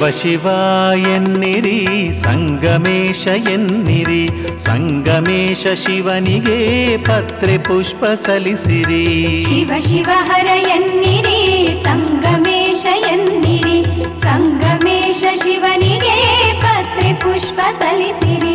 ಶಿವ ಎನ್ನಿರಿ ಸಂಗಮೇಶ ಎನ್ನಿರಿ, ಸಂಗಮೇಶ ಶಿವನಿಗೆ ಪತ್ರೆ ಪುಷ್ಪ ಸಲ್ಲಿಸಿರಿ. ಶಿವ ಶಿವ ಹರ ಎನ್ನಿರಿ ಸಂಗಮೇಶ ಎನ್ನಿರಿ, ಸಂಗಮೇಶ ಶಿವನಿಗೆ ಪತ್ರೆ ಪುಷ್ಪ ಸಲ್ಲಿಸಿರಿ.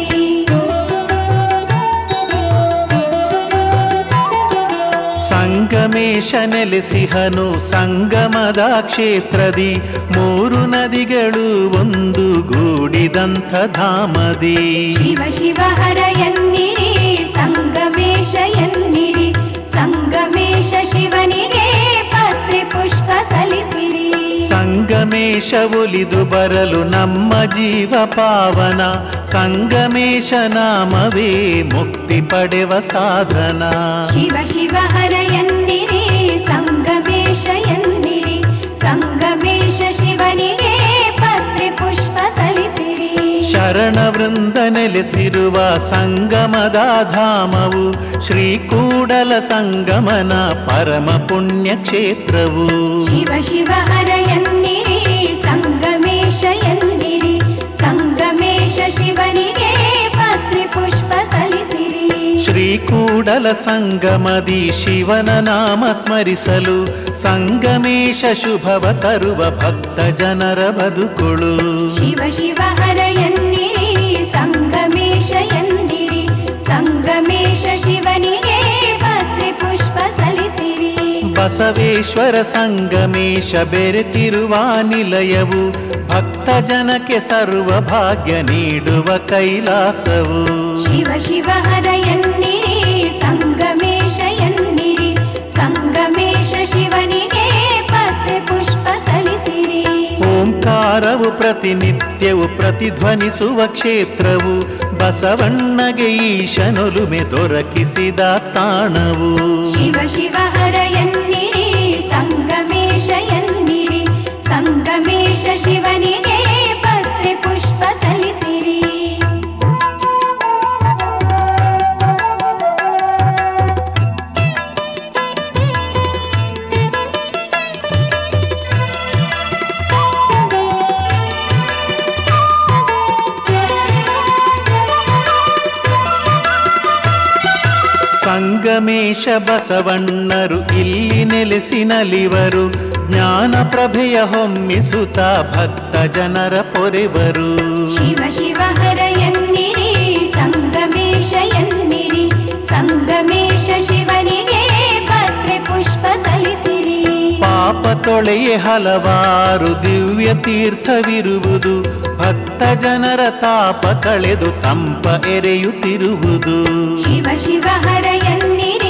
ಸಂಗಮೇಶ ನೆಲೆಸಿಹನು ಸಂಗಮದ ಕ್ಷೇತ್ರದಿ, ಮೂರು ನದಿಗಳು ಒಂದು ಗೂಡಿದಂಥ ಧಾಮದಿ. ಶಿವ ಶಿವ ಹರ ಎನ್ನಿರಿ ಸಂಗಮೇಶ ಎನ್ನಿರಿ, ಸಂಗಮೇಶ ಶಿವನಿಗೆ ಪತ್ರೆ ಪುಷ್ಪ ಸಲ್ಲಿಸಿರಿ. ಸಂಗಮೇಶ ಒಲಿದು ಬರಲು ನಮ್ಮ ಜೀವ ಪಾವನ, ಸಂಗಮೇಶ ನಾಮವೇ ಮುಕ್ತಿ ಪಡೆವ ಸಾಧನ. ಶಿವ ಶಿವ ಹರ ಎನ್ನಿರಿ ಸಂಗಮೇಶ ಎನ್ನಿರಿ, ಸಂಗಮೇಶ ಶಿವನಿಗೆ ಪತ್ರೆ ಪುಷ್ಪ ಸಲ್ಲಿಸಿರಿ. ಶರಣ ವೃಂದ ನೆಲೆಸಿರುವ ಸಂಗಮದ ಧಾಮವು, ಶ್ರೀಕೂಡಲ ಸಂಗಮನ ಪರಮ ಪುಣ್ಯ ಕ್ಷೇತ್ರವು. ಶಿವ ಶಿವ ಹರ ಎನ್ನಿರಿ ಸಂಗಮೇಶ ಎನ್ನಿರಿ, ಸಂಗಮೇಶ ಶಿವನಿಗೆ ಪತ್ರೆ ಪುಷ್ಪ ಸಲ್ಲಿಸಿರಿ. ಶ್ರೀಕೂಡಲ ಸಂಗಮದಿ ಶಿವನ ನಾಮ ಸ್ಮರಿಸಲು, ಸಂಗಮೇಶ ಶುಭವ ತರುವ ಭಕ್ತ ಜನರ ಬದುಕುಳು. ಶಿವ ಶಿವ ಹರ ಎನ್ನಿರಿ ಸಂಗಮೇಶ ಎನ್ನಿರಿ, ಸಂಗಮೇಶ ಶಿವನಿಗೆ ಪತ್ರೆ ಪುಷ್ಪ ಸಲ್ಲಿಸಿರಿ. ಬಸವೇಶ್ವರ ಸಂಗಮೇಶ ಬೆರೆತಿರುವ ನಿಲಯವು, ಭಕ್ತ ಜನಕ್ಕೆ ಸರ್ವ ಭಾಗ್ಯ ನೀಡುವ ಕೈಲಾಸವು. ಶಿವ ಶಿವ ಹರ ಎನ್ನಿರಿ ಸಂಗಮೇಶ ಎನ್ನಿರಿ, ಸಂಗಮೇಶ ಶಿವನಿಗೆ ಪತ್ರೆ ಪುಷ್ಪ ಸಲ್ಲಿಸಿರಿ. ಓಂಕಾರವು ಪ್ರತಿನಿತ್ಯವು ಪ್ರತಿಧ್ವನಿಸುವ ಕ್ಷೇತ್ರವು, ಬಸವಣ್ಣಗೆ ಈಶನೊಲುಮೆ ದೊರಕಿಸಿದ ತಾಣವು. ಶಿವ ಶಿವ ಹರ ಎನ್ನಿರಿ ಸಂಗಮೇಶ ಎನ್ನಿರಿ, ಸಂಗಮೇಶ ಶಿವನಿಗೆ ಪತ್ರೆ ಪುಷ್ಪ ಸಲ್ಲಿಸಿರಿ. ಸಂಗಮೇಶ ಬಸವಣ್ಣರು ಇಲ್ಲಿ ನೆಲೆಸಿ ನಲಿವರು, ಜ್ಞಾನ ಪ್ರಭೆಯ ಹೊಮ್ಮಿಸುತ್ತ ಭಕ್ತ ಜನರ ಪೊರೆವರು. ಶಿವ ಶಿವ ಹರ ಎನ್ನಿರಿ ಸಂಗಮೇಶ ಎನ್ನಿರಿ, ಸಂಗಮೇಶ ಶಿವನಿಗೆ ಪತ್ರೆ ಪುಷ್ಪ ಸಲ್ಲಿಸಿರಿ. ಪಾಪ ತೊಳೆಯೇ ಹಲವಾರು ದಿವ್ಯ ತೀರ್ಥವಿರುವುದು, ಭಕ್ತ ಜನರ ತಾಪ ಕಳೆದು ತಂಪ ಎರೆಯುತ್ತಿರುವುದು. ಶಿವ ಶಿವ ಹರ ಎನ್ನಿರಿ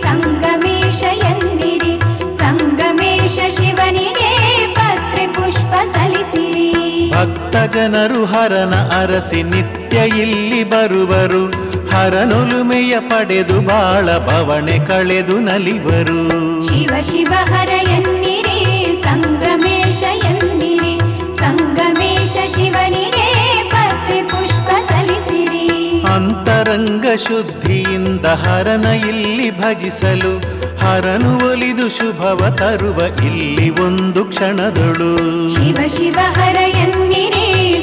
ಸಂಗಮೇಶ ಎನ್ನಿರಿ, ಸಂಗಮೇಶ ಶಿವನಿಗೆ ಪತ್ರೆ ಪುಷ್ಪ ಸಲ್ಲಿಸಿರಿ. ಭಕ್ತ ಜನರು ಹರನ ಅರಸಿ ನಿತ್ಯ ಇಲ್ಲಿ ಬರುವರು, ಹರನೊಲುಮೆಯ ಪಡೆದು ಬಾಳ ಬವಣೆ ಕಳೆದು ನಲಿವರು. ಶಿವ ಶಿವ ಹರ ಎನ್ನಿರಿ ಸಂಗಮೇಶ ಎನ್ನಿರಿ, ಸಂಗಮೇಶ ಶಿವನಿಗೆ ಪತ್ರೆ ಪುಷ್ಪ ಸಲ್ಲಿಸಿರಿ. ಅಂತರಂಗ ಶುದ್ಧಿಯಿಂದ ಹರನ ಇಲ್ಲಿ ಭಜಿಸಲು, ಹರನು ಒಲಿದು ಶುಭವ ತರುವ ಇಲ್ಲಿ ಒಂದು ಕ್ಷಣದಳು. ಶಿವ ಶಿವ ಹರ ಎನ್ನಿರಿ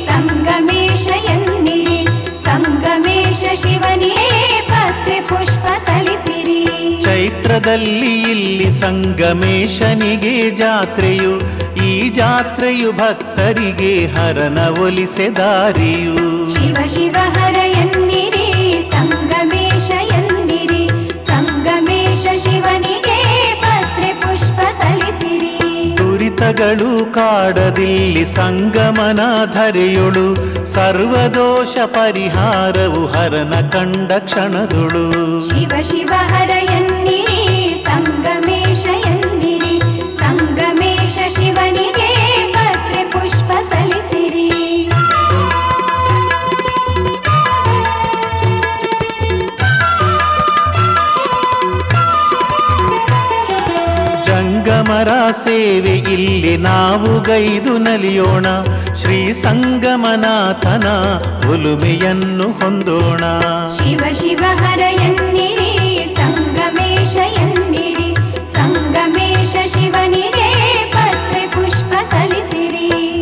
ಸಂಗಮೇಶ ಎನ್ನಿರಿ, ಸಂಗಮೇಶ ಶಿವನಿಗೆ ಪತ್ರೆ ಪುಷ್ಪ ಸಲ್ಲಿಸಿರಿ. ಚೈತ್ರದಲ್ಲಿ ಇಲ್ಲಿ ಸಂಗಮೇಶನಿಗೆ ಜಾತ್ರೆಯು, ಈ ಜಾತ್ರೆಯು ಭಕ್ತರಿಗೆ ಹರನ ಒಲಿಸೆ ದಾರಿಯು. ಶಿವ ಶಿವ ಹರ ಎನ್ನಿರಿ ಸಂಗಮೇಶ ಎನ್ನಿರಿ, ಸಂಗಮೇಶ ಶಿವನಿಗೆ ಪತ್ರೆ ಪುಷ್ಪ ಸಲ್ಲಿಸಿರಿ. ದುರಿತಗಳು ಕಾಡದಿಲ್ಲಿ ಸಂಗಮನ ಧರೆಯೊಳು, ಸರ್ವದೋಷ ಪರಿಹಾರವು ಹರನ ಕಂಡ ಕ್ಷಣದೊಳು. ಶಿವ ಶಿವ ಹರ ಎನ್ನಿರಿ ಸಂಗಮೇಶ ಎನ್ನಿರಿ, ಸಂಗಮೇಶ ಶಿವನಿಗೆ ಪತ್ರೆ ಪುಷ್ಪ ಸಲ್ಲಿಸಿರಿ. ಜಂಗಮರ ಸೇವೆ ಇಲ್ಲಿ ನಾವು ಗೈದು ನಲಿಯೋಣ, ಶ್ರೀ ಸಂಗಮನಾಥನ ಒಲುಮೆಯನ್ನು ಹೊಂದೋಣ. ಶಿವ ಶಿವ ಹರ ಎನ್ನಿರಿ ಸಂಗಮೇಶ ಎನ್ನಿರಿ, ಸಂಗಮೇಶ ಶಿವನಿಗೆ ಪತ್ರೆ ಪುಷ್ಪ ಸಲ್ಲಿಸಿರಿ.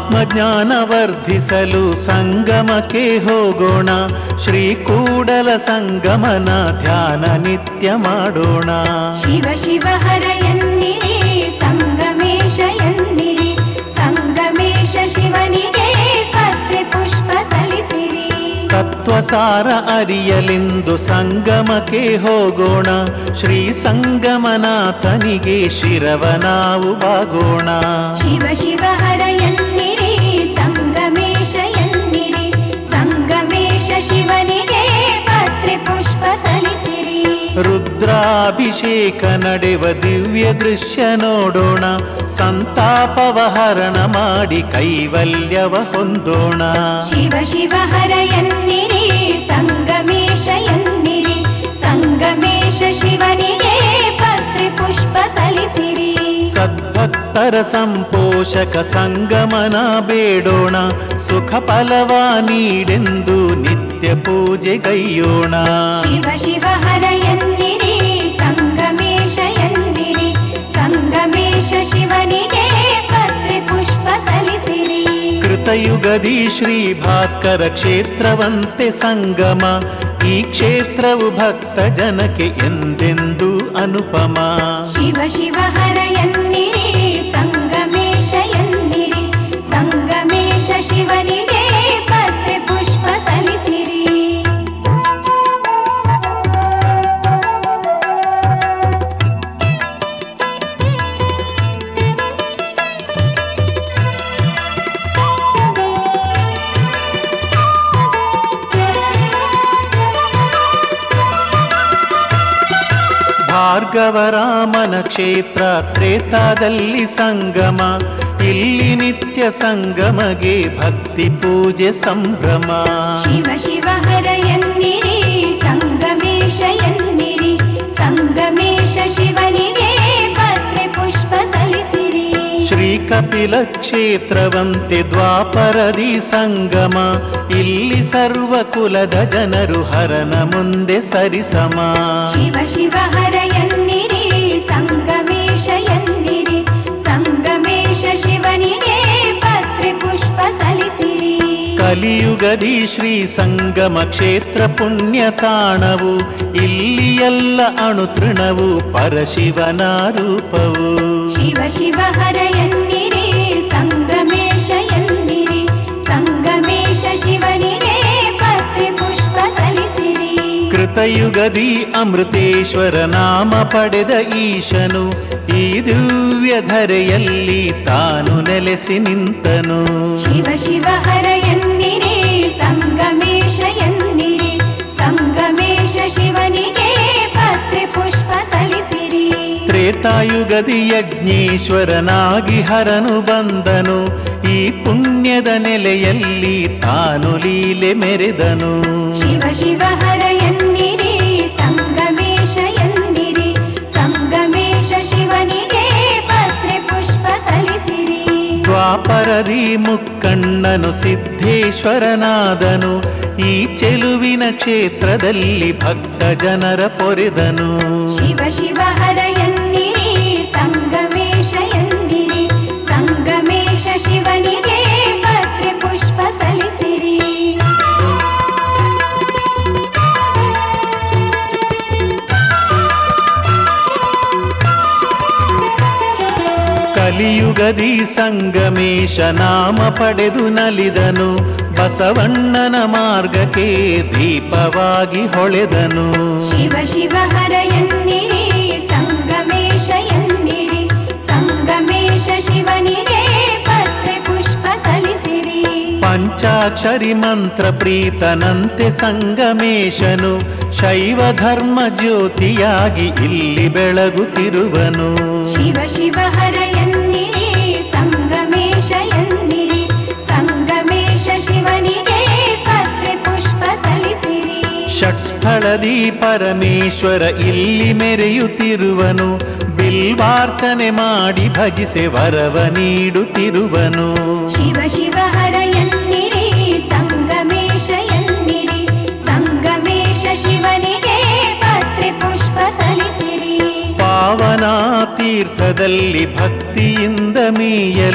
ಆತ್ಮಜ್ಞಾನ ವರ್ಧಿಸಲು ಸಂಗಮಕ್ಕೆ ಹೋಗೋಣ. ಶ್ರೀ ಕೂಡಲ ಸಂಗಮನ ಧ್ಯಾನ ನಿತ್ಯ ಮಾಡೋಣ. ಶಿವ ಶಿವ ಹರ ಎನ್ನಿರಿ ಸಂಗಮೇಶ ಎನ್ನಿರಿ. ಸಂಗಮೇಶ ಶಿವನಿಗೆ ಪತ್ರೆ ಪುಷ್ಪ ಸಲ್ಲಿಸಿರಿ. ತತ್ವಸಾರ ಅರಿಯಲೆಂದು ಸಂಗಮಕ್ಕೆ ಹೋಗೋಣ. ಶ್ರೀ ಸಂಗಮನಾಥನಿಗೆ ಶಿರವ ನಾವು ಬಾಗೋಣ. ಶಿವ ಶಿವ ಹರ ಎನ್ನಿರಿ ಸಂಗಮೇಶ ಎನ್ನಿರಿ. ಸಂಗಮೇಶ ಶಿವನಿಗೆ ಪತ್ರೆ ಪುಷ್ಪ ಸಲ್ಲಿಸಿರಿ. ರುದ್ರಾಭಿಷೇಕ ನಡೆವ ದಿವ್ಯ ದೃಶ್ಯ ನೋಡೋಣ. ಸಂತಾಪವ ಹರಣ ಮಾಡಿ ಕೈವಲ್ಯವ ಹೊಂದೋಣ. ಶಿವ ಶಿವ ಹರ ಎನ್ನಿರಿ ಸಂಗಮೇಶ ಎನ್ನಿರಿ. ಸಂಗಮೇಶ ಶಿವನಿಗೆ ಪತ್ರೆ ಪುಷ್ಪ ಸಲ್ಲಿಸಿರಿ. ಸದ್ಭಕ್ತರ ಸಂಪೋಷಕ ಸಂಗಮನ ಬೇಡೋಣ. ಸುಖ ಫಲವ ನೀಡೆಂದು ನಿತ್ಯ ಪೂಜೆಗೈಯೋಣ. ಶಿವ ಶಿವ ಹರ ಎನ್ನಿರಿ ಸಂಗಮೇಶ ಎನ್ನಿರಿ. ಸಂಗಮೇಶ ಶಿವನಿಗೆ ಪತ್ರೆ ಪುಷ್ಪ ಸಲ್ಲಿಸಿರಿ. ಕೃತಯುಗದಿ ಶ್ರೀ ಭಾಸ್ಕರ ಕ್ಷೇತ್ರವಂತೆ ಸಂಗಮ. ಈ ಕ್ಷೇತ್ರವು ಭಕ್ತ ಜನಕ್ಕೆ ಎಂದೆಂದೂ ಅನುಪಮ. ಶಿವ ಶಿವ ಹರ ಎನ್ನಿರಿ ಸಂಗಮೇಶ ಎನ್ನಿರಿ. ಸಂಗಮೇಶ ಶಿವನಿಗೆ ಪತ್ರೆ ಪುಷ್ಪ ಸಲ್ಲಿಸಿರಿ. ಭಾರ್ಗವರಾಮನ ಕ್ಷೇತ್ರ ತ್ರೇತಾದಲ್ಲಿ ಸಂಗಮ. ಇಲ್ಲಿ ನಿತ್ಯ ಸಂಗಮಗೆ ಭಕ್ತಿ ಪೂಜೆ ಸಂಭ್ರಮ. ಶಿವ ಶಿವ ಹರ ಎನ್ನಿರಿ ಸಂಗಮೇಶ ಎನ್ನಿರಿ. ಸಂಗಮೇಶ ಶಿವನಿಗೆ ಪತ್ರೆ ಪುಷ್ಪ ಸಲ್ಲಿಸಿರಿ. ಶ್ರೀ ಕಪಿಲ ಕ್ಷೇತ್ರವಂತೆ ದ್ವಾಪರದಿ ಸಂಗಮ. ಇಲ್ಲಿ ಸರ್ವ ಕುಲದ ಜನರು ಹರನ ಮುಂದೆ ಸರಿಸಮ. ಶಿವ ಶಿವ ಹರ ಎನ್ನಿರಿ ಸಂಗಮೇಶ ಎನ್ನಿರಿ. ಸಂಗಮೇಶ ಶಿವನಿಗೆ ಪತ್ರೆ ಪುಷ್ಪ ಸಲ್ಲಿಸಿರಿ. ಕಲಿಯುಗದಿ ಶ್ರೀ ಸಂಗಮ ಕ್ಷೇತ್ರ ಪುಣ್ಯ ತಾಣವು. ಇಲ್ಲಿ ಎಲ್ಲ ಅಣುತೃಣವು ಪರಶಿವನ ರೂಪವು. ಶಿವ ಶಿವ ಹರ ಎನ್ನಿರಿ ಸಂಗಮೇಶ ಎನ್ನಿರಿ. ಸಂಗಮೇಶ ಶಿವನಿಗೆ ಪತ್ರೆ ಪುಷ್ಪ ಸಲ್ಲಿಸಿರಿ. ಕೃತಯುಗದಿ ಅಮೃತೇಶ್ವರ ನಾಮ ಪಡೆದ ಈಶನು. ಈ ದಿವ್ಯ ಧರೆಯಲ್ಲಿ ತಾನು ನೆಲೆಸಿ ನಿಂತನು. ಶಿವ ಶಿವ ಹರ ಎನ್ನಿರಿ ಸಂಗಮೇಶ ಎನ್ನಿರಿ. ಸಂಗಮೇಶ ಶಿವನಿಗೆ ಪತ್ರೆ ಪುಷ್ಪ ಸಲ್ಲಿಸಿರಿ. ತ್ರೇತಾಯುಗದಿ ಯಜ್ಞೇಶ್ವರನಾಗಿ ಹರನು ಬಂದನು. ಈ ಪುಣ್ಯದ ನೆಲೆಯಲ್ಲಿ ತಾನು ಲೀಲೆ ಮೆರೆದನು. ಶಿವ ಶಿವ ಹರ ಎನ್ನಿರಿ ಸಂಗಮೇಶ ಎನ್ನಿರಿ. ಸಂಗಮೇಶ ಶಿವನಿಗೆ ಪತ್ರೆ ಪುಷ್ಪ ಸಲ್ಲಿಸಿರಿ. ದ್ವಾಪರದಿ ಮುಕ್ಕಣ್ಣನು ಸಿದ್ಧೇಶ್ವರನಾದನು. ಈ ಚೆಲುವಿನ ಕ್ಷೇತ್ರದಲ್ಲಿ ಭಕ್ತ ಜನರ ಪೊರೆದನು. ಶಿವ ಶಿವ ಹರ ಎನ್ನಿರಿ ಸಂಗಮೇಶ ಎನ್ನಿರಿ. ಸಂಗಮೇಶ ಶಿವನಿಗೆ ಪತ್ರೆ ಪುಷ್ಪ ಸಲ್ಲಿಸಿರಿ. ಕಲಿಯುಗದಿ ಸಂಗಮೇಶ ನಾಮ ಪಡೆದು ನಲಿದನು. ಬಸವಣ್ಣನ ಮಾರ್ಗಕ್ಕೆ ದೀಪವಾಗಿ ಹೊಳೆದನು. ಶಿವ ಶಿವ ಹರ ಎನ್ನಿರಿ ಸಂಗಮೇಶ ಎನ್ನಿರಿ. ಸಂಗಮೇಶ ಶಿವನಿಗೆ ಪತ್ರೆ ಪುಷ್ಪ ಸಲ್ಲಿಸಿರಿ. ಪಂಚಾಕ್ಷರಿ ಮಂತ್ರ ಪ್ರೀತನಂತೆ ಸಂಗಮೇಶನು. ಶೈವ ಧರ್ಮ ಜ್ಯೋತಿಯಾಗಿ ಇಲ್ಲಿ ಬೆಳಗುತ್ತಿರುವನು. ಶಿವ ಶಿವ ಹರ ಎನ್ನಿರಿ ಸಂಗಮೇಶ ಎನ್ನಿರಿ. ಸಂಗಮೇಶ ಶಿವನಿಗೆ ಪತ್ರೆ ಪುಷ್ಪ ಸಲ್ಲಿಸಿರಿ. ಷಟ್ಸ್ಥಳದಿ ಪರಮೇಶ್ವರ ಇಲ್ಲಿ ಮೆರೆಯುತ್ತಿರುವನು. ಬಿಲ್ವಾರ್ಚನೆ ಮಾಡಿ ಭಜಿಸೆ ವರವ ನೀಡುತ್ತಿರುವನು. ಶಿವ ಶಿವ ಹರ ಎನ್ನಿರಿ ಸಂಗಮೇಶ ಎನ್ನಿರಿ. ಸಂಗಮೇಶ ಶಿವನಿಗೆ ಪತ್ರೆ ಪುಷ್ಪ ಸಲ್ಲಿಸಿರಿ. ಪಾವನ ತೀರ್ಥದಲ್ಲಿ ಭಕ್ತಿಯಿಂದ ಮೀಯಲು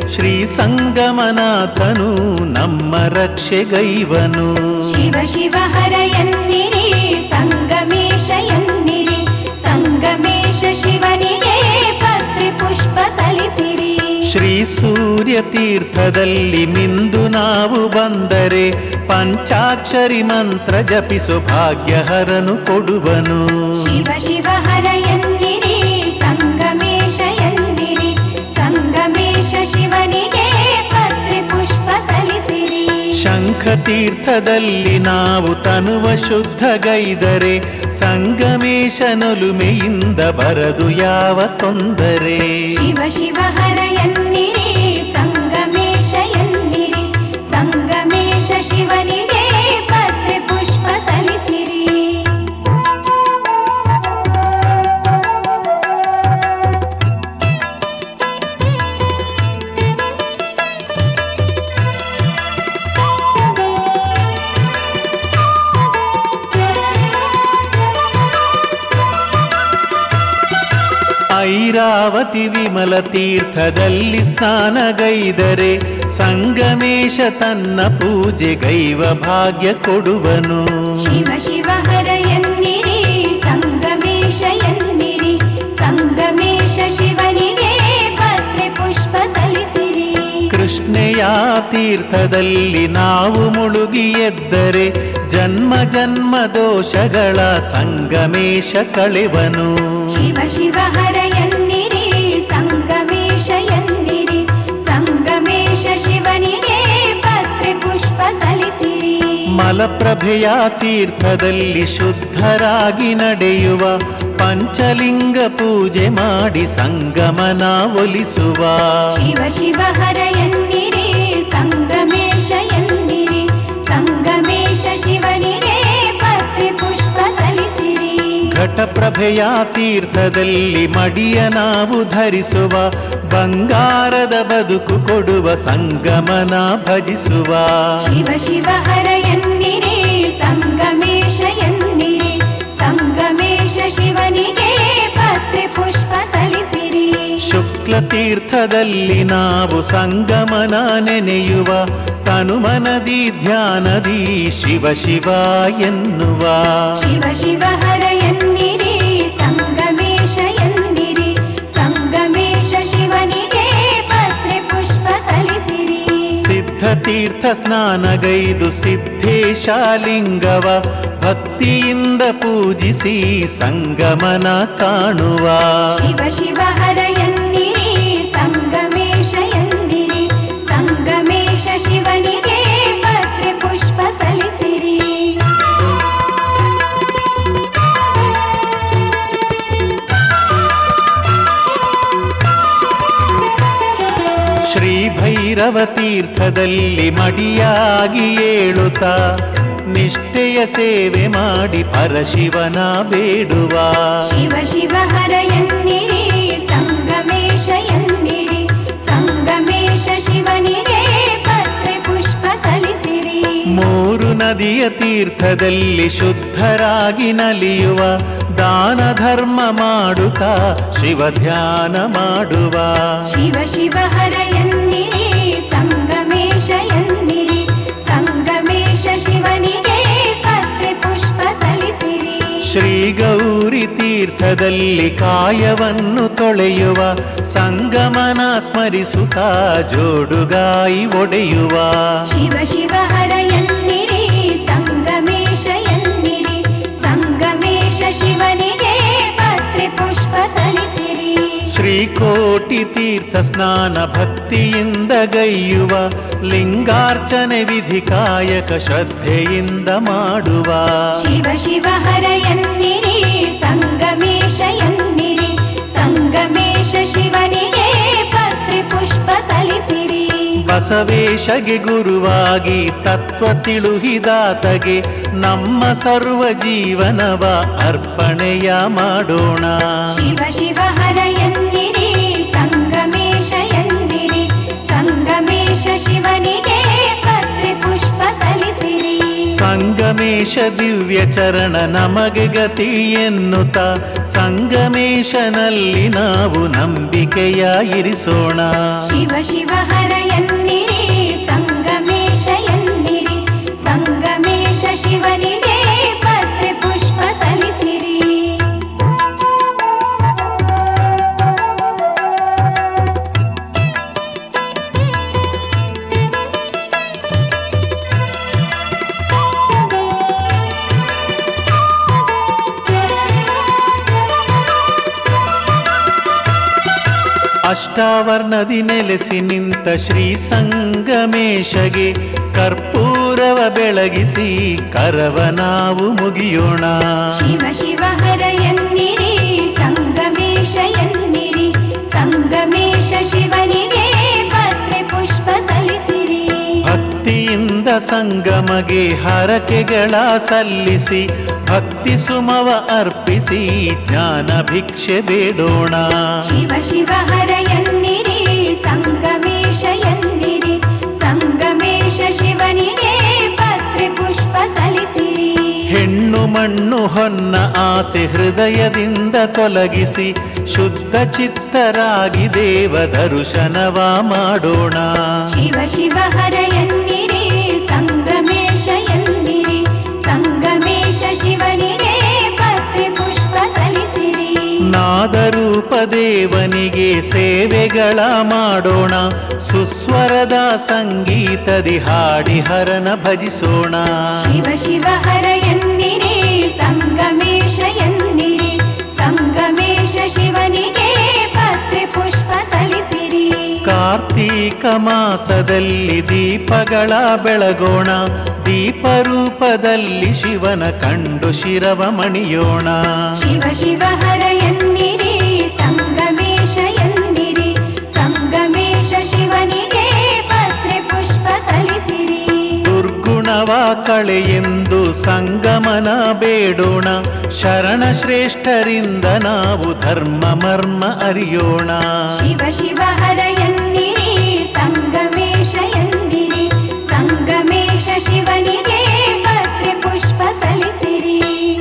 ಶ್ರೀ ಸಂಗಮನಾಥನು ನಮ್ಮ ರಕ್ಷೆಗೈವನು. ಶಿವ ಶಿವ ಹರ ಎನ್ನಿರಿ ಸಂಗಮೇಶ ಎನ್ನಿರಿ, ಸಂಗಮೇಶ ಶಿವನಿಗೆ ಪತ್ರಿ ಪುಷ್ಪ ಸಲ್ಲಿಸಿರಿ. ಶ್ರೀ ಸೂರ್ಯ ತೀರ್ಥದಲ್ಲಿ ಮಿಂದು ನಾವು ಬಂದರೆ ಪಂಚಾಕ್ಷರಿ ಮಂತ್ರ ಜಪಿಸು ಭಾಗ್ಯಹರನು ಕೊಡುವನು. ಶಿವ ಶಿವ ಹರ ಎನ್ನಿರಿ ಸಂಗಮೇಶ ಎನ್ನಿರಿ, ಸಂಗಮೇಶ ಶಿವನಿಗೆ ಪತ್ರಿ ಪುಷ್ಪ ಸಲ್ಲಿಸಿರಿ. ಶಂಖ ತೀರ್ಥದಲ್ಲಿ ನಾವು ತನುವ ಶುದ್ಧಗೈದರೆ ಸಂಗಮೇಶನೊಲುಮೆಯಿಂದ ಬರದು ಯಾವ ತೊಂದರೆ. ಶಿವ ಶಿವ ಹರ ಎನ್ನಿರಿ ಸಂಗಮೇಶ ಎನ್ನಿರಿ, ಸಂಗಮೇಶ ಶಿವನಿಗೆ ಪತ್ರಿ ಪುಷ್ಪ ಸಲ್ಲಿಸಿರಿ. ಐರಾವತಿ ವಿಮಲ ತೀರ್ಥದಲ್ಲಿ ಸ್ನಾನಗೈದರೆ ಸಂಗಮೇಶ ತನ್ನ ಪೂಜೆಗೈವ ಭಾಗ್ಯ ಕೊಡುವನು. ಶಿವ ಶಿವ ಹರ ಎನ್ನಿರಿ ಸಂಗಮೇಶ ಎನ್ನಿರಿ, ಸಂಗಮೇಶ ಶಿವನಿಗೆ ಪತ್ರಿ ಪುಷ್ಪ ಸಲ್ಲಿಸಿರಿ. ಕೃಷ್ಣೆಯ ತೀರ್ಥದಲ್ಲಿ ನಾವು ಮುಳುಗಿ ಎದ್ದರೆ ಜನ್ಮ ಜನ್ಮ ದೋಷಗಳ ಸಂಗಮೇಶ ಕಳೆವನು. ಶಿವ ಶಿವ ಹರ ಎನ್ನಿರಿ ಸಂಗಮೇಶ ಎನ್ನಿರಿ, ಸಂಗಮೇಶ ಶಿವನಿಗೆ ಪತ್ರಿ ಪುಷ್ಪ ಸಲ್ಲಿಸಿರಿ. ಮಲಪ್ರಭೆಯ ತೀರ್ಥದಲ್ಲಿ ಶುದ್ಧರಾಗಿ ನಡೆಯುವ ಪಂಚಲಿಂಗ ಪೂಜೆ ಮಾಡಿ ಸಂಗಮನ ಒಲಿಸುವ. ಶಿವ ಶಿವ ಹರ ಎನ್ನಿರಿ ಸಂಗಮೇಶ ಎನ್ನಿರಿ, ಸಂಗಮೇಶ ಶಿವನಿಗೆ ಪತ್ರಿ ಪುಷ್ಪ ಸಲ್ಲಿಸಿರಿ. ಘಟಪ್ರಭೆಯ ತೀರ್ಥದಲ್ಲಿ ಮಡಿಯ ನಾವು ಧರಿಸುವ ಬಂಗಾರದ ಬದುಕು ಕೊಡುವ ಸಂಗಮನ ಭಜಿಸುವ. ಶಿವ ಶಿವ ಹರ ಎನ್ನಿರಿ ಸಂಗಮೇಶ ಎನ್ನಿರಿ, ಸಂಗಮೇಶ ಶಿವನಿಗೆ ಪತ್ರಿ ಪುಷ್ಪ ಸಲ್ಲಿಸಿರಿ. ಶುಕ್ಲ ತೀರ್ಥದಲ್ಲಿ ನಾವು ಸಂಗಮನ ನೆನೆಯುವ ತನುಮನದಿ ಧ್ಯಾನದಿ ಶಿವ ಶಿವ ಎನ್ನುವ. ಶಿವ ಶಿವ ಹರ ಎನ್ನಿರಿ ಸಂಗಮೇಶ ಎನ್ನಿರಿ, ಸಂಗಮೇಶ ಶಿವನಿಗೆ ಪತ್ರಿ ಪುಷ್ಪ ಸಲ್ಲಿಸಿರಿ. ಸಿದ್ಧ ತೀರ್ಥ ಸ್ನಾನಗೈದು ಸಿದ್ಧೇಶ ಲಿಂಗವ ಭಕ್ತಿಯಿಂದ ಪೂಜಿಸಿ ಸಂಗಮನ ಕಾಣುವ. ಶಿವ ಶಿವ ಹರ ಎನ್ನಿರಿ ಸಂಗಮೇಶ ಎನ್ನಿರಿ, ಸಂಗಮೇಶ ಶಿವನಿಗೆ ಪತ್ರಿ ಪುಷ್ಪ ಸಲ್ಲಿಸಿರಿ. ಶ್ರೀ ಭೈರವ ತೀರ್ಥದಲ್ಲಿ ಮಡಿಯಾಗಿ ಏಳುತ್ತಾ ನಿಷ್ಠೆಯ ಸೇವೆ ಮಾಡಿ ಪರಶಿವನ ಬೇಡುವ. ಶಿವ ಶಿವ ಹರ ಎನ್ನಿರಿ ಸಂಗಮೇಶ ಎನ್ನಿರಿ, ಸಂಗಮೇಶ ಶಿವನಿಗೆ ಪತ್ರಿ ಪುಷ್ಪ ಸಲ್ಲಿಸಿರಿ. ಮೂರು ನದಿಯ ತೀರ್ಥದಲ್ಲಿ ಶುದ್ಧರಾಗಿ ನಲಿಯುವ ದಾನ ಧರ್ಮ ಮಾಡುತ್ತಾ ಶಿವ ಧ್ಯಾನ ಮಾಡುವ. ಶಿವ ಶಿವ ಹರ ಎನ್ನಿರಿ ಸಂಗಮೇಶ ಎನ್ನಿರಿ, ಸಂಗಮೇಶ ಶಿವನಿಗೆ ಪತ್ರಿ ಪುಷ್ಪ ಸಲ್ಲಿಸಿರಿ. ಶ್ರೀ ಗೌರಿ ತೀರ್ಥದಲ್ಲಿ ಕಾಯವನ್ನು ತೊಳೆಯುವ ಸಂಗಮನ ಸ್ಮರಿಸುತ್ತಾ ಜೋಡುಗಾಯಿ ಒಡೆಯುವ. ಶಿವ ಶಿವ ಹರ ಎನ್ನಿರಿ ಸಂಗಮೇಶ ಎನ್ನಿರಿ, ಸಂಗಮೇಶ ಶಿವನಿಗೆ ಪತ್ರಿ ಪುಷ್ಪ ಸಲ್ಲಿಸಿರಿ. ಶ್ರೀಕೋಟಿ ತೀರ್ಥ ಸ್ನಾನ ಭಕ್ತಿಯಿಂದ ಗೈಯುವ ಲಿಂಗಾರ್ಚನೆ ವಿಧಿ ಕಾಯಕ ಶ್ರದ್ಧೆಯಿಂದ ಮಾಡುವ. ಶಿವ ಶಿವ ಹರ ಎನ್ನಿರಿ ಸಂಗಮೇಶ ಎನ್ನಿರಿ, ಸಂಗಮೇಶ ಶಿವನಿಗೆ ಪತ್ರಿ ಪುಷ್ಪ ಸಲ್ಲಿಸಿರಿ. ಬಸವೇಶಗೆ ಗುರುವಾಗಿ ತತ್ವ ತಿಳುಹಿದಾತಗೆ ನಮ್ಮ ಸರ್ವ ಜೀವನವ ಅರ್ಪಣೆಯ ಮಾಡೋಣ. ಶಿವ ಶಿವ ಹರ ಎನ್ನಿರಿ ಸಂಗಮೇಶ ಎನ್ನಿರಿ, ಸಂಗಮೇಶ ಶಿವನಿಗೆ ಪತ್ರಿ ಪುಷ್ಪ ಸಲ್ಲಿಸಿರಿ. ಸಂಗಮೇಶ ದಿವ್ಯ ಚರಣ ನಮಗೆ ಗತಿ ಎನ್ನುತ್ತ ಸಂಗಮೇಶನಲ್ಲಿ ನಾವು ನಂಬಿಕೆಯ ಇರಿಸೋಣ. ಶಿವ ಶಿವ ಹರ ಎನ್ನಿರಿ ಸಂಗಮೇಶ ಎನ್ನಿರಿ, ಸಂಗಮೇಶ ಶಿವನಿಗೆ ಪತ್ರೆ ಪುಷ್ಪ ಸಲ್ಲಿಸಿರಿ. ಅಷ್ಟಾವರ್ಣದಿ ನೆಲೆಸಿ ನಿಂತ ಶ್ರೀ ಸಂಗಮೇಶಗೆ ಕರ್ಪೂರವ ಬೆಳಗಿಸಿ ಕರವ ನಾವು ಮುಗಿಯೋಣ. ಶಿವ ಶಿವ ಹರ ಎನ್ನಿರಿ ಸಂಗಮೇಶ ಎನ್ನಿರಿ, ಸಂಗಮೇಶ ಶಿವನಿಗೆ ಪತ್ರೆ ಪುಷ್ಪ ಸಲ್ಲಿಸಿರಿ. ಭಕ್ತಿಯಿಂದ ಸಂಗಮಗೆ ಹರಕೆಗಳ ಸಲ್ಲಿಸಿ ಭಕ್ತಿ ಸುಮವ ಅರ್ಪಿಸಿ ಜ್ಞಾನ ಭಿಕ್ಷೆ ಬೇಡೋಣ. ಶಿವ ಶಿವ ಹರ ಎನ್ನಿರಿ ಸಂಗಮೇಶ ಎನ್ನಿರಿ, ಸಂಗಮೇಶ ಶಿವನಿಗೆ ಪತ್ರೆ ಪುಷ್ಪ ಸಲ್ಲಿಸಿರಿ. ಹೆಣ್ಣು ಮಣ್ಣು ಹೊನ್ನ ಆಸೆ ಹೃದಯದಿಂದ ತೊಲಗಿಸಿ ಶುದ್ಧ ಚಿತ್ತರಾಗಿ ದೇವ ದರ್ಶನವ ಮಾಡೋಣ. ಶಿವ ಶಿವ ಹರ ಎನ್ನಿರಿ ಸಂಗಮೇಶ ಎನ್ನಿರಿ, ಸಂಗಮೇಶ ಶಿವನಿಗೆ ಪತ್ರೆ ಪುಷ್ಪ ಸಲ್ಲಿಸಿರಿ. ನಾದರೂಪ ದೇವನಿಗೆ ಸೇವೆಗಳ ಮಾಡೋಣ, ಸುಸ್ವರದ ಸಂಗೀತದಿ ಹಾಡಿ ಹರನ ಭಜಿಸೋಣ. ಶಿವ ಶಿವ ಹರ ಎನ್ನಿರಿ ಸಂಗಮೇಶ ಎನ್ನಿರಿ, ಸಂಗಮೇಶ ಶಿವನಿಗೆ ಪತ್ರೆ ಪುಷ್ಪ ಸಲ್ಲಿಸಿರಿ. ಕಾರ್ತೀಕ ಮಾಸದಲ್ಲಿ ದೀಪಗಳ ಬೆಳಗೋಣ, ದೀಪರೂಪದಲ್ಲಿ ಶಿವನ ಕಂಡು ಶಿರವ ಮಣಿಯೋಣ. ಶಿವ ಶಿವ ಹರ ಎನ್ನಿರಿ ಸಂಗಮೇಶ ಎನ್ನಿರಿ, ಸಂಗಮೇಶ ಶಿವನಿಗೆ ಪತ್ರೆ ಪುಷ್ಪ ಸಲ್ಲಿಸಿರಿ. ದುರ್ಗುಣವ ಕಳೆಯೆಂದು ಸಂಗಮನ ಬೇಡೋಣ, ಶರಣ ಶ್ರೇಷ್ಠರಿಂದ ನಾವು ಧರ್ಮ ಮರ್ಮ ಅರಿಯೋಣ. ಶಿವ ಶಿವ ಹರ ಎನ್ನಿರಿ ಸಂಗಮೇಶ ಎನ್ನಿರಿ, ಸಂಗಮೇಶ ಶಿವನಿಗೆ ಪತ್ರೆ ಪುಷ್ಪ ಸಲ್ಲಿಸಿರಿ.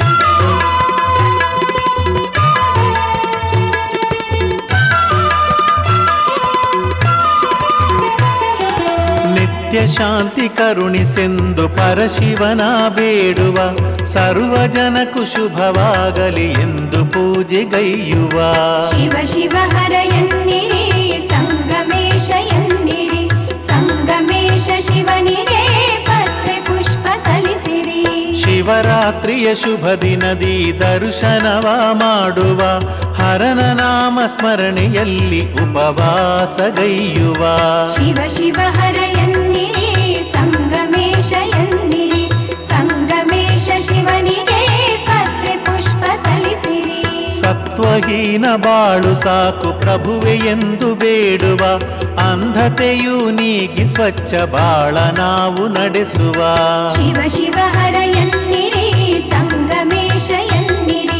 ನಿತ್ಯ ಶಾಂತಿ ಕರುಣಿಸೆಂದು ಪರಶಿವನ ಬೇಡುವ, ಸರ್ವ ಜನಕ್ಕೂ ಶುಭವಾಗಲಿ ಎಂದು ಪೂಜೆಗೈಯುವ. ಶಿವ ಶಿವ ಹರ ಎನ್ನಿರಿ ಸಂಗಮೇಶ ಎನ್ನಿರಿ, ಸಂಗಮೇಶ ಶಿವನಿಗೆ ಪತ್ರೆ ಪುಷ್ಪ ಸಲ್ಲಿಸಿರಿ. ಶಿವರಾತ್ರಿಯ ಶುಭ ದಿನದಿ ದರ್ಶನವ ಮಾಡುವ, ಹರನ ನಾಮ ಸ್ಮರಣೆಯಲ್ಲಿ ಉಪವಾಸಗೈಯುವ. ಶಿವ ಶಿವ ಹರ ಎನ್ನಿರಿ ಸಂಗಮೇಶ ಎನ್ನಿರಿ, ಸಂಗಮೇಶ ಶಿವನಿಗೆ ಪತ್ರೆ ಪುಷ್ಪ ಸಲ್ಲಿಸಿರಿ. ಸತ್ವಹೀನ ಬಾಳು ಸಾಕು ಪ್ರಭುವೆ ಎಂದು ಬೇಡುವ, ಅಂಧತೆಯು ನೀಗಿ ಸ್ವಚ್ಛ ಬಾಳ ನಾವು ನಡೆಸುವ. ಶಿವ ಶಿವ ಹರ ಎನ್ನಿರಿ ಸಂಗಮೇಶ ಎನ್ನಿರಿ,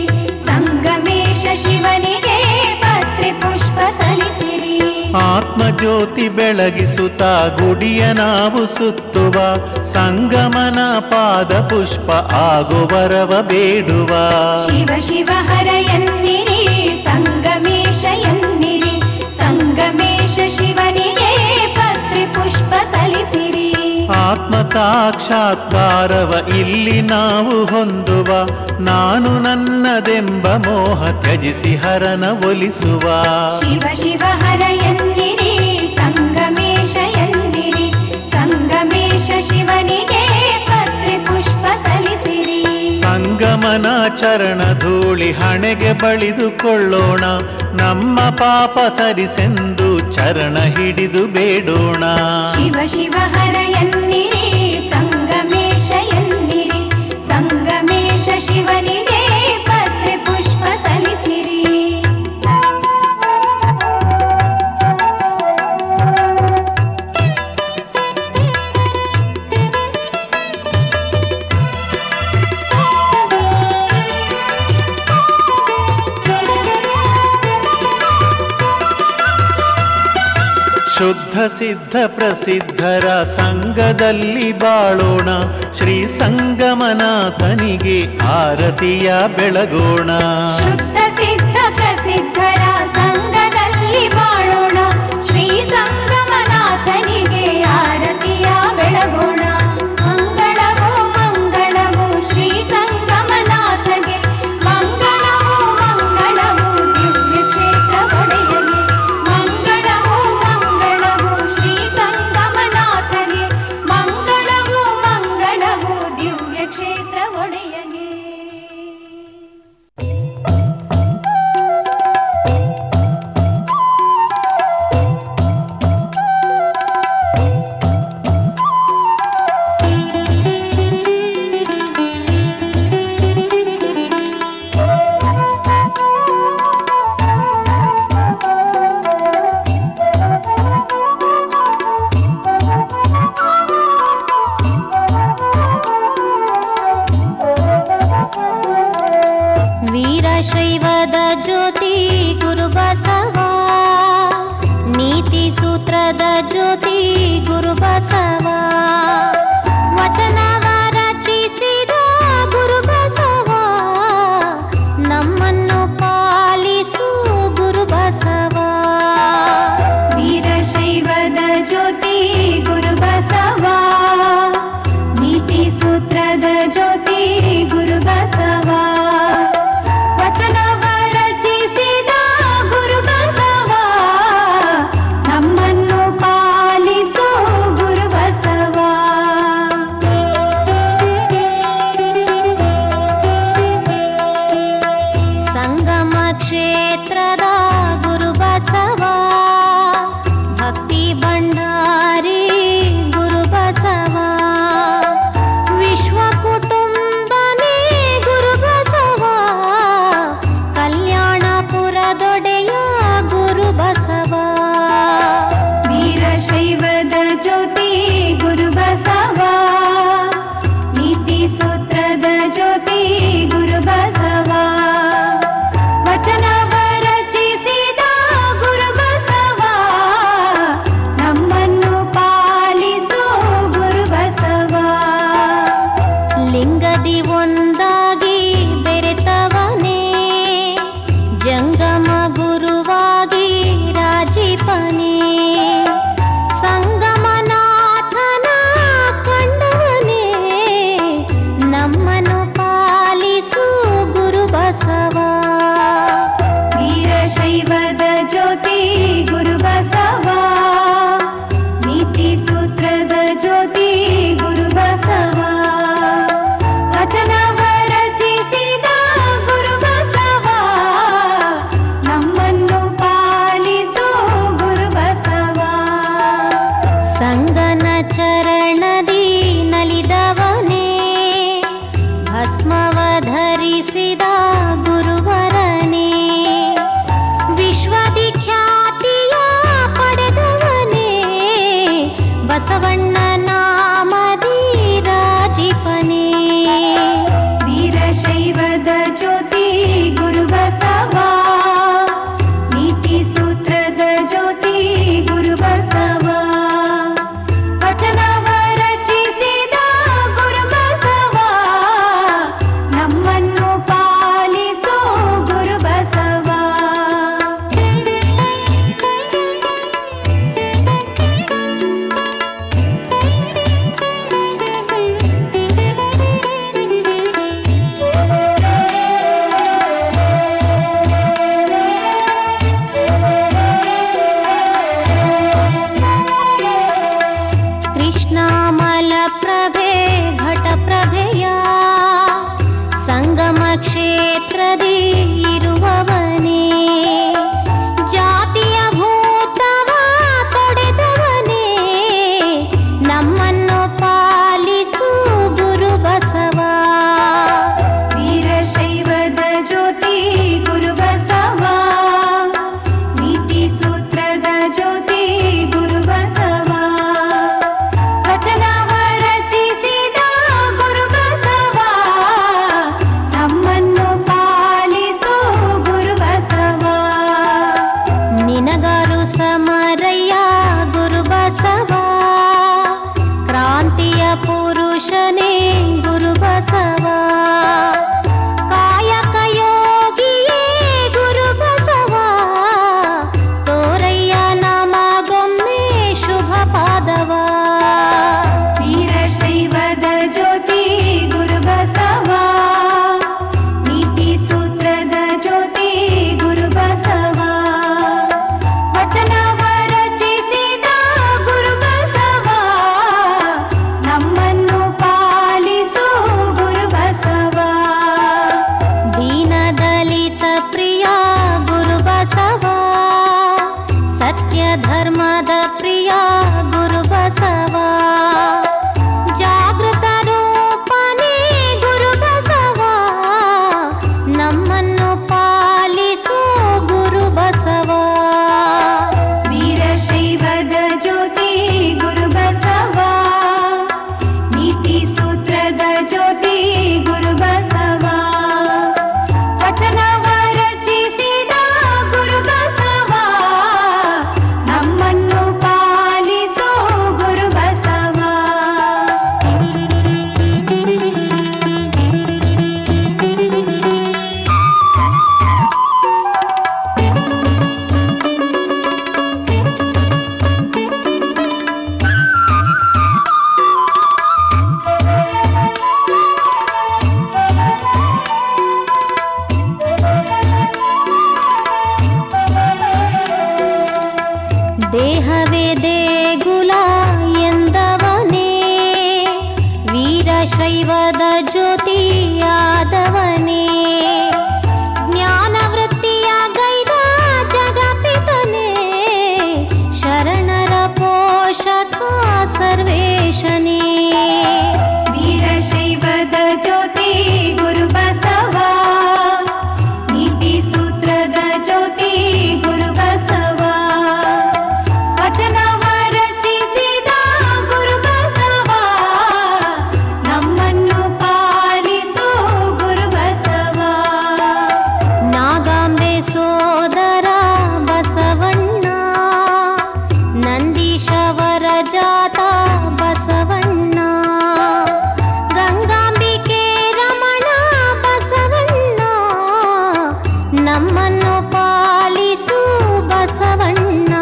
ಸಂಗಮೇಶ ಶಿವನಿಗೆ ಪತ್ರೆ ಪುಷ್ಪ ಸಲ್ಲಿಸಿರಿ. ಆತ್ಮಜ್ಯೋತಿ ಬೆಳಗಿಸುತ್ತ ಗುಡಿಯ ನಾವು ಸುತ್ತುವ, ಸಂಗಮನ ಪಾದ ಪುಷ್ಪ ಆಗುವರವ ಬೇಡುವ. ಶಿವ ಶಿವ ಹರ ಎನ್ನಿರಿ ಸಂಗಮೇಶ ಎನ್ನಿರಿ, ಸಂಗಮೇಶ ಶಿವನಿಗೆ ಪತ್ರೆ ಪುಷ್ಪ ಸಲ್ಲಿಸಿರಿ. ಆತ್ಮ ಸಾಕ್ಷಾತ್ಕಾರವ ಇಲ್ಲಿ ನಾವು ಹೊಂದುವ, ನಾನು ನನ್ನದೆಂಬ ಮೋಹ ತ್ಯಜಿಸಿ ಹರನ ಒಲಿಸುವ. ಶಿವ ಶಿವ ಹರ ಎನ್ನಿರಿ ಸಂಗಮೇಶ ಎನ್ನಿರಿ, ಸಂಗಮೇಶ ಶಿವನಿಗೆ ಪತ್ರೆ ಪುಷ್ಪ ಸಲ್ಲಿಸಿರಿ. ಸಂಗಮನ ಚರಣ ಧೂಳಿ ಹಣೆಗೆ ಬಳಿದುಕೊಳ್ಳೋಣ, ನಮ್ಮ ಪಾಪ ಸರಿಸೆಂದು ಚರಣ ಹಿಡಿದು ಬೇಡೋಣ. ಶಿವ ಶಿವ ಹರ ಎನ್ನಿರಿ ಸಂಗಮೇಶ ಎನ್ನಿರಿ, ಸಂಗಮೇಶ ಶಿವನಿಗೆ ಪತ್ರೆ ಪುಷ್ಪ ಸಲ್ಲಿಸಿರಿ. ಶುದ್ಧ ಸಿದ್ಧ ಪ್ರಸಿದ್ಧರ ಸಂಗದಲ್ಲಿ ಬಾಳೋಣ, ಶ್ರೀ ಸಂಗಮನಾಥನಿಗೆ ಆರತಿಯ ಬೆಳಗೋಣ. ಶುದ್ಧ ಸಿದ್ಧ ಪ್ರಸಿದ್ಧರ ಸಂಗದಲ್ಲಿ ಬಾಳೋಣ, ಶ್ರೀ ಸಂಗಮನಾಥನಿಗೆ ಆರತಿಯ ಬೆಳಗೋಣ. ಮಂಗಳವೋ ಮಂಗಳವೋ ಶ್ರೀ ಸಂಗಮನಾಥಗೆ, ಮಂಗಳವೋ ಮಂಗಳವೋ ದಿವ್ಯ ಕ್ಷೇತ್ರ ಒಡೆಯಗೆ. ಮಂಗಳವೋ ಮಂಗಳವೋ ಶ್ರೀ ಸಂಗಮನಾಥಗೆ, ಮಂಗಳವೋ ಮಂಗಳವೋ ದಿವ್ಯ ಕ್ಷೇತ್ರ ಒಡೆಯಗೆ. ವೀರಶೈವದ ಜ್ಯೋತಿ ಗುರುಬಸವ, ನೀತಿ ಸೂತ್ರದ ಜ್ಯೋತಿ ಗುರುಬಸವ, ವಚನವ ರಚಿಸಿದ ಗುರುಬಸವ, ನಮ್ಮನ್ನು ಪಾಲಿಸು ಗುರುಬಸವ. ವೀರಶೈವದ ಜ್ಯೋತಿ ಗುರುಬಸವ, ನೀತಿ ಸೂತ್ರದ ಜ್ಯೋತಿ ಗುರುಬಸವ, ವಚನವ ರಚಿಸಿದ ಗುರುಬಸವ, ನಮ್ಮನ್ನು ಪಾಲಿಸು ಗುರುಬಸವ. ಸಂಗಮ ಕ್ಷೇತ್ರದ ಗುರುಬಸವ, ಭಕ್ತಿ ಭಂಡಾರಿ ಗುರುಬಸವ, ವಿಶ್ವ ಕುಟುಂಬನೇ ಗುರುಬಸವ, ಕಲ್ಯಾಣಪುರದೊಡೆಯ ಗುರುಬಸವ. ವೀರಶೈವದ ಜ್ಯೋತಿ ಗುರುಬಸವ, ನೀತಿ ಸೂತ್ರದ ಜ್ಯೋತಿ ಗುರುಬಸವ, ವಚನವ ರಚಿಸಿದ ಗುರುಬಸವ, ನಮ್ಮನ್ನು ಪಾಲಿಸು ಬಸವಣ್ಣ.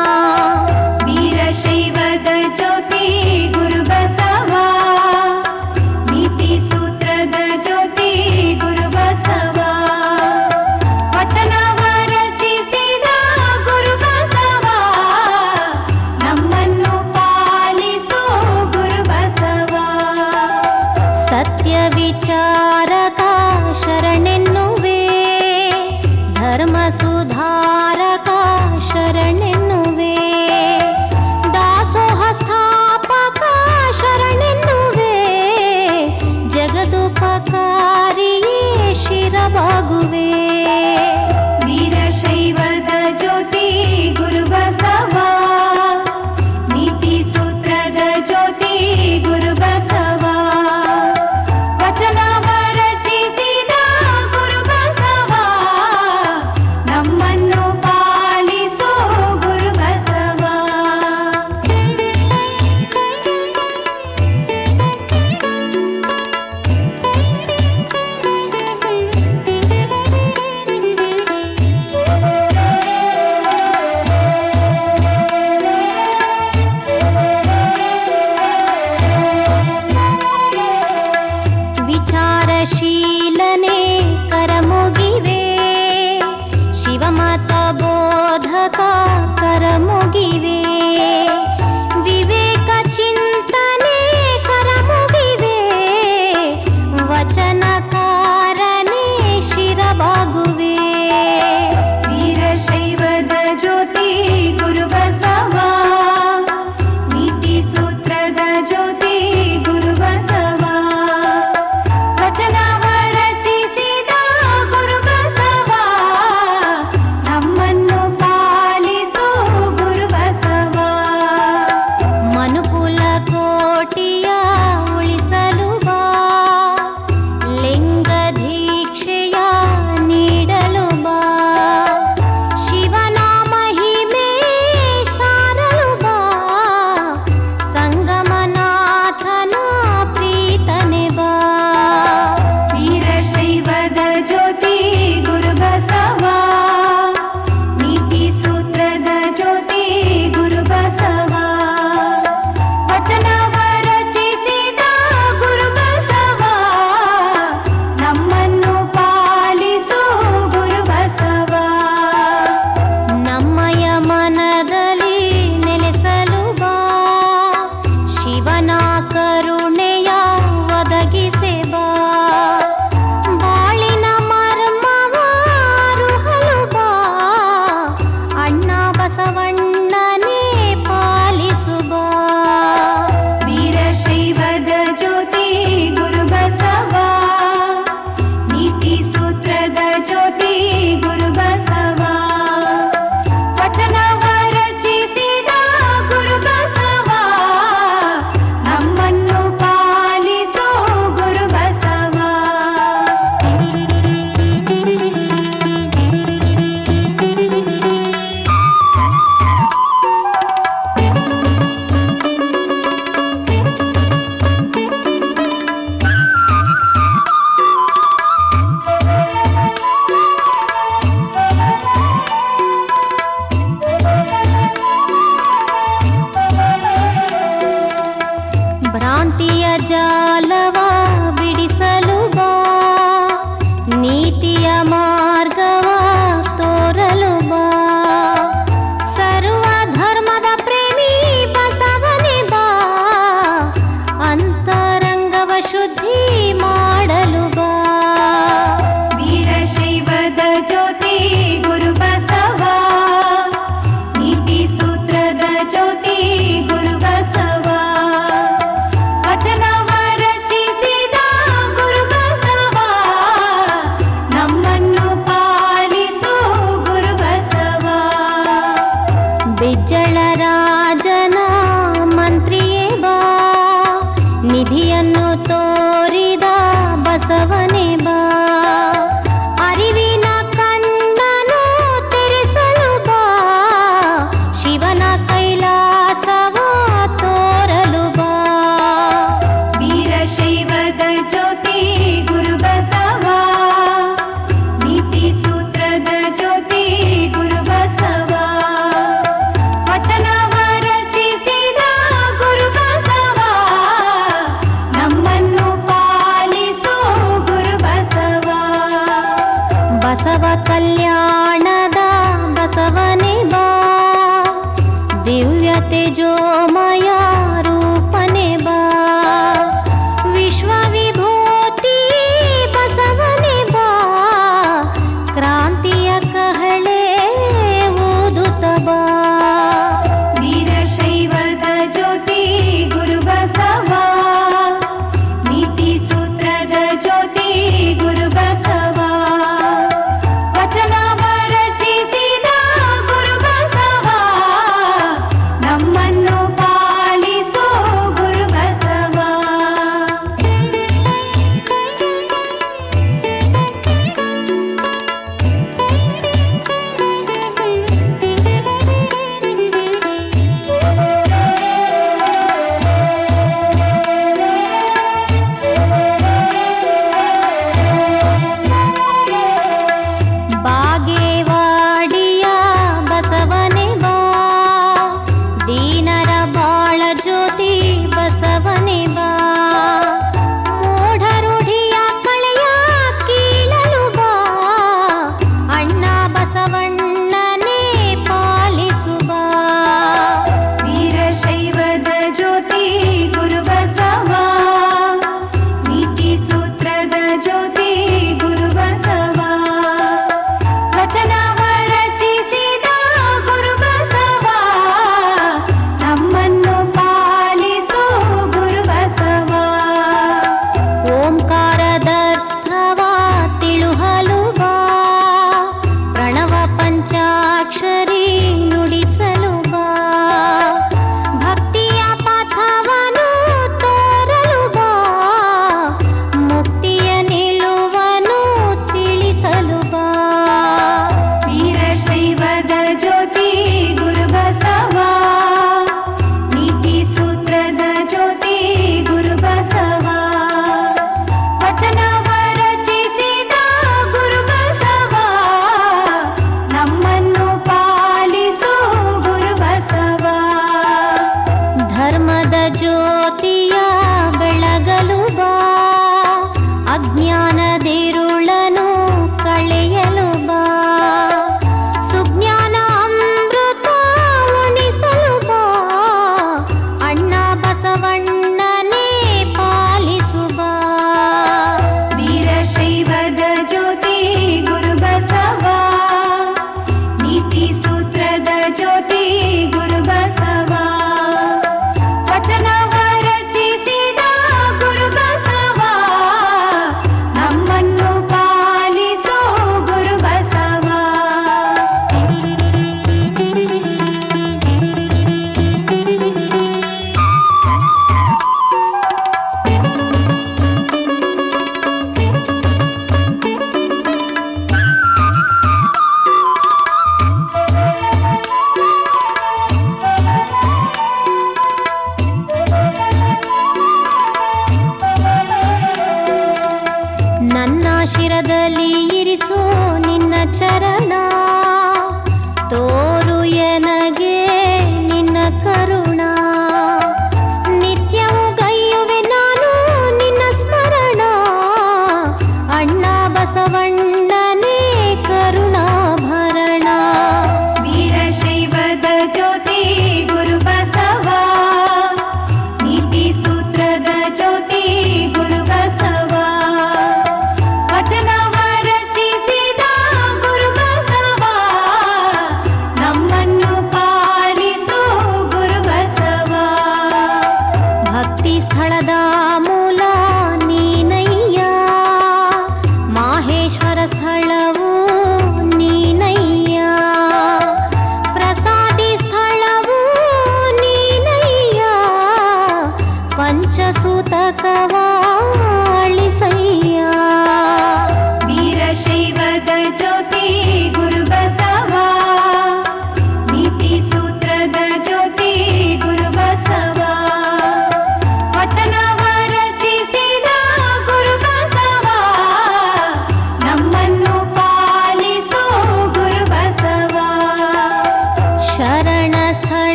ವೀರಶೈವದ ಜ್ಯೋತಿ ಗುರು ಬಸವ, ನೀತಿ ಸೂತ್ರದ ಜ್ಯೋತಿ ಗುರು ಬಸವ, ವಚನವ ರಚಿಸಿದ ಗುರು ಬಸವ, ನಮ್ಮನ್ನು ಪಾಲಿಸು ಗುರು ಬಸವ. ಸತ್ಯ ವಿಚಾರಕ ಶರಣೆನ್ನುವೆ, ಧರ್ಮ ಸುಧಾರಕ ಶರಣೆನ್ನುವೆ, ದಾಸೋಹ ಸ್ಥಾಪಕ ಶರಣೆನ್ನುವೆ, ಜಗದುಪಕಾರಿಯೇ ಶಿರಬಾಗುವೆ. ವೀರಶೈವದ ಜ್ಯೋತಿ ಗುರು ಬಸವ, ನೀತಿ ಸೂತ್ರದ ಜ್ಯೋತಿ ಗುರು ಬಸವ, ವಚನವ ರಚಿಸಿದ ಗುರು ಬಸವ, ನಮ್ಮನ್ನು ಪಾಲಿಸೋ ಗುರು ಬಸವ. ವಿಚಾರಶೀಲನೆ ಕರಮುಗಿವೆ, ಶಿವಮತ ಬೋಧಕ ಕರಮುಗಿವೆ,